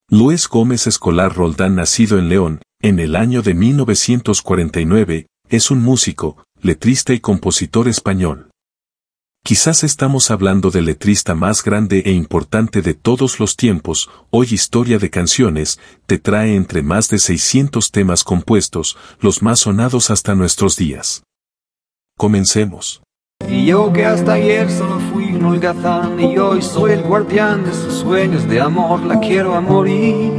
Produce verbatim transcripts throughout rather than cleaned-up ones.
Luis Gómez Escolar Roldán, nacido en León, en el año de mil novecientos cuarenta y nueve, es un músico, letrista y compositor español. Quizás estamos hablando del letrista más grande e importante de todos los tiempos. Hoy Historia de Canciones te trae entre más de seiscientos temas compuestos, los más sonados hasta nuestros días. Comencemos. Y yo que hasta ayer solo fui un holgazán, y hoy soy el guardián de sus sueños de amor, la quiero a morir.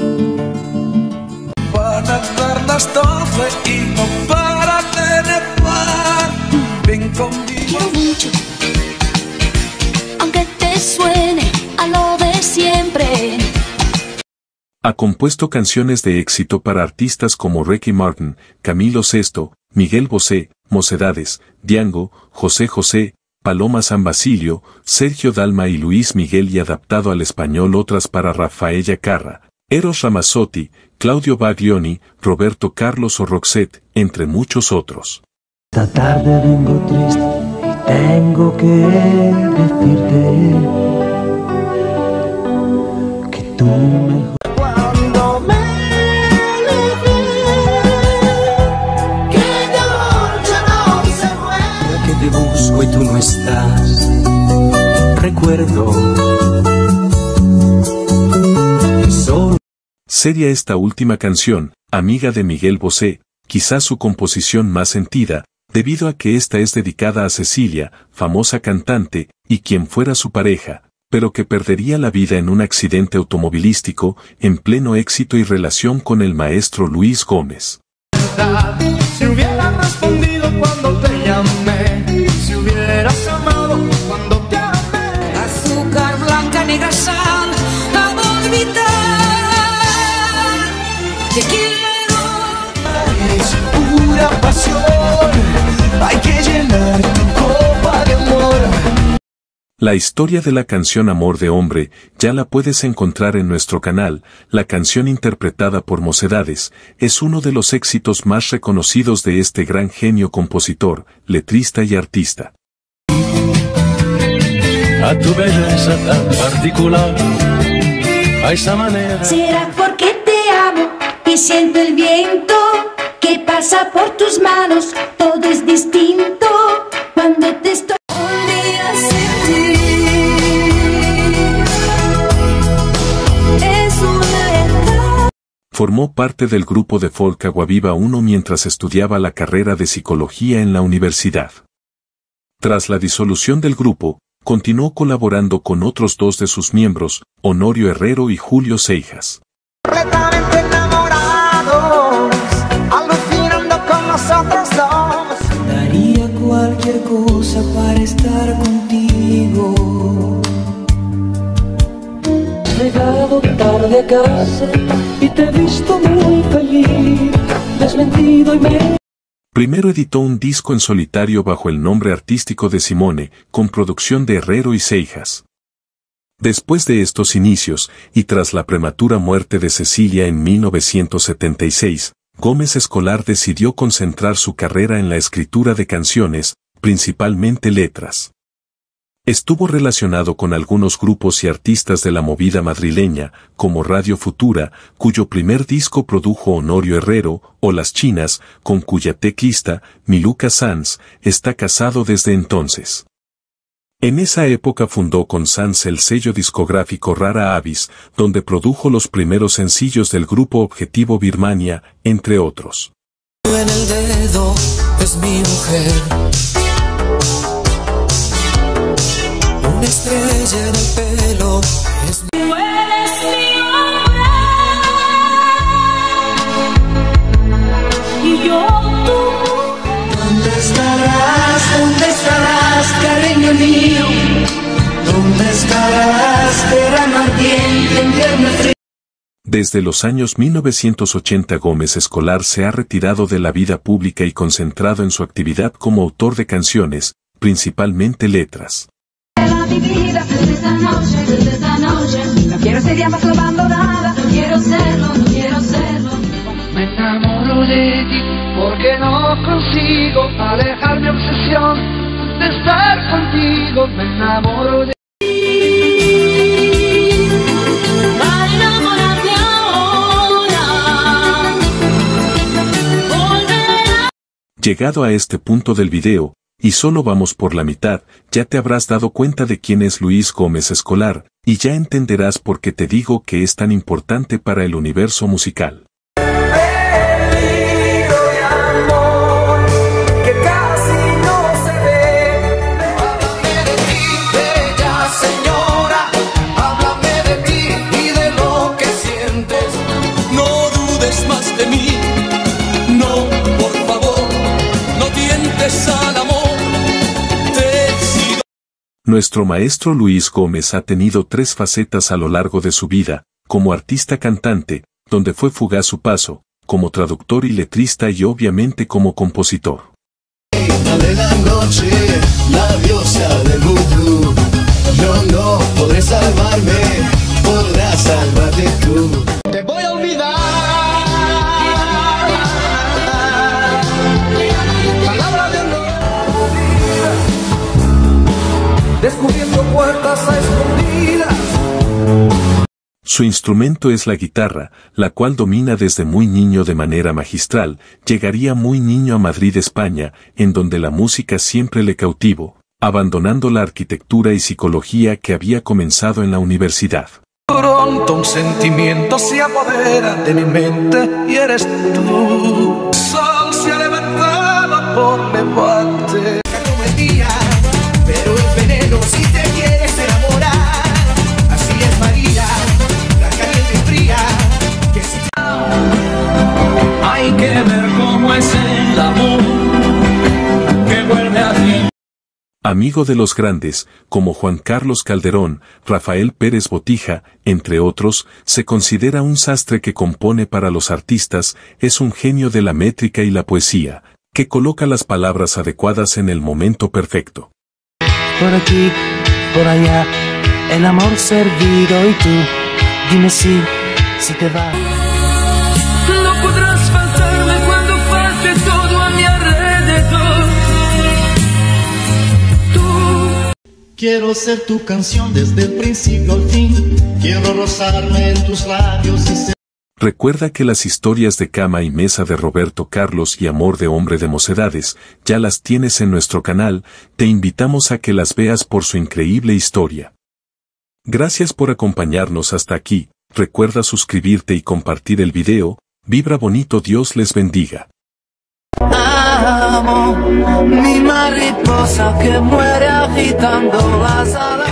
Para dar las doce y no para tener par, ven conmigo. Quiero mucho, aunque te suene a lo de siempre. Ha compuesto canciones de éxito para artistas como Ricky Martin, Camilo Sesto, Miguel Bosé, Mocedades, Diango, José José, Paloma San Basilio, Sergio Dalma y Luis Miguel, y adaptado al español otras para Rafaela Carrà, Eros Ramazzotti, Claudio Baglioni, Roberto Carlos o Roxette, entre muchos otros. Esta tarde vengo triste y tengo que decirte que tú mejor. Cuando me alejé, que no, ya no se muere. Que te busco y tú no estás, recuerdo que solo... Sería esta última canción, amiga de Miguel Bosé, quizás su composición más sentida, debido a que esta es dedicada a Cecilia, famosa cantante, y quien fuera su pareja, pero que perdería la vida en un accidente automovilístico, en pleno éxito y relación con el maestro Luis Gómez. Si hubieras respondido cuando te llamé, si hubieras amado cuando te amé. Azúcar blanca, negra sal, a olvidar. Te quiero. Es pura pasión, hay que llenar tu copa de amor. La historia de la canción Amor de Hombre ya la puedes encontrar en nuestro canal. La canción, interpretada por Mocedades, es uno de los éxitos más reconocidos de este gran genio compositor, letrista y artista. A tu belleza tan particular, a esa manera. Será porque te amo y siento el viento que pasa por tus manos. Todo es distinto cuando te estoy un día sin ti. Es una etapa. Formó parte del grupo de folk Agua Viva uno mientras estudiaba la carrera de psicología en la universidad. Tras la disolución del grupo, continuó colaborando con otros dos de sus miembros, Honorio Herrero y Julio Seijas. Completamente enamorados, alucinando con nosotros dos. Daría cualquier cosa para estar contigo. He llegado tarde a casa y te he visto muy feliz, desmentido y me... Primero editó un disco en solitario bajo el nombre artístico de Simone, con producción de Herrero y Seijas. Después de estos inicios, y tras la prematura muerte de Cecilia en mil novecientos setenta y seis, Gómez Escolar decidió concentrar su carrera en la escritura de canciones, principalmente letras. Estuvo relacionado con algunos grupos y artistas de la movida madrileña, como Radio Futura, cuyo primer disco produjo Honorio Herrero, o Las Chinas, con cuya teclista, Miluca Sanz, está casado desde entonces. En esa época fundó con Sanz el sello discográfico Rara Avis, donde produjo los primeros sencillos del grupo Objetivo Birmania, entre otros. En el dedo es mi mujer, una estrella en el pelo es mi... Tú eres mi hombre y yo tu mujer. ¿Dónde estarás? ¿Dónde estarás, cariño mío? ¿Dónde estarás, verano ardiente, invierno frío? Desde los años mil novecientos ochenta Gómez Escolar se ha retirado de la vida pública y concentrado en su actividad como autor de canciones, principalmente letras. Mi vida desde esta noche, desde esta noche. No quiero ser ya más abandonada, no quiero serlo, no quiero serlo. Me enamoro de ti porque no consigo alejar mi obsesión de estar contigo. Me enamoro de ti. Para enamorarme Llegado a este punto del video, y solo vamos por la mitad, ya te habrás dado cuenta de quién es Luis Gómez Escolar, y ya entenderás por qué te digo que es tan importante para el universo musical. Nuestro maestro Luis Gómez ha tenido tres facetas a lo largo de su vida, como artista cantante, donde fue fugaz su paso, como traductor y letrista y obviamente como compositor. De la noche, la diosa del vudú. Yo no podré salvarme, podrás salvarte tú. Te voy a olvidar. Palabra de honor. Descubriendo puertas a escondidas. Su instrumento es la guitarra, la cual domina desde muy niño de manera magistral. Llegaría muy niño a Madrid, España, en donde la música siempre le cautivó, abandonando la arquitectura y psicología que había comenzado en la universidad. Pronto un sentimiento se apodera de mi mente y eres tú. El sol se ha levantado por levante. Como el día, pero es veneno si te quieres enamorar. Así es María, la caliente y fría. Que si... Hay que ver cómo es el amor que vuelve a ti. Amigo de los grandes, como Juan Carlos Calderón, Rafael Pérez Botija, entre otros, se considera un sastre que compone para los artistas, es un genio de la métrica y la poesía, que coloca las palabras adecuadas en el momento perfecto. Por aquí, por allá, el amor servido y tú, dime si, si te va. No podrás faltarme cuando falte todo a mi alrededor. Quiero ser tu canción desde el principio al fin. Quiero rozarme en tus labios y ser... Recuerda que las historias de Cama y Mesa de Roberto Carlos y Amor de Hombre de Mocedades, ya las tienes en nuestro canal, te invitamos a que las veas por su increíble historia. Gracias por acompañarnos hasta aquí, recuerda suscribirte y compartir el video, vibra bonito, Dios les bendiga. Amo mi mariposa que muere agitando las alas.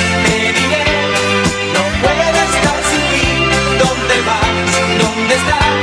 No puedo estar sin ti. ¿Dónde vas? ¿Dónde estás?